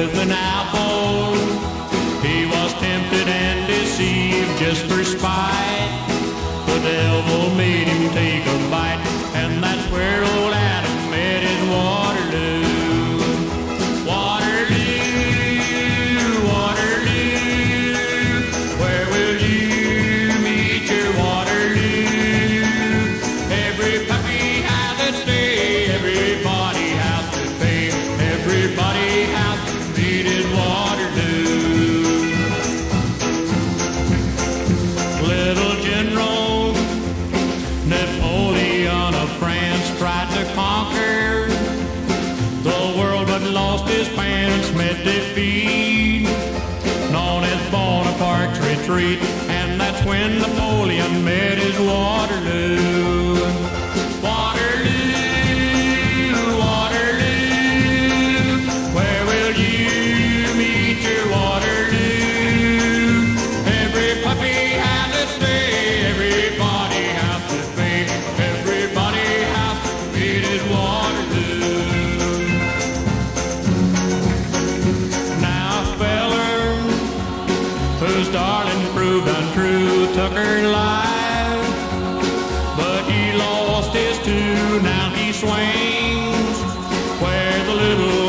with an apple. He was tempted and deceived just for spite. The devil made him take a bite, and that's where old Adam met his Waterloo. Waterloo, Waterloo, where will you meet your Waterloo? Every puppy has its day, everybody has to pay, everybody has to meet his Waterloo. Little General Napoleon of France tried to conquer the world, but lost his pants, met defeat, known as Bonaparte's retreat, and that's when Napoleon met his Waterloo. Waterloo, Waterloo, where will you meet your Waterloo? Every puppy has its day, everybody has to pay, everybody has to meet his Waterloo. Now a feller whose darling proved untrue took her life, but he lost his too. Now he swings where the little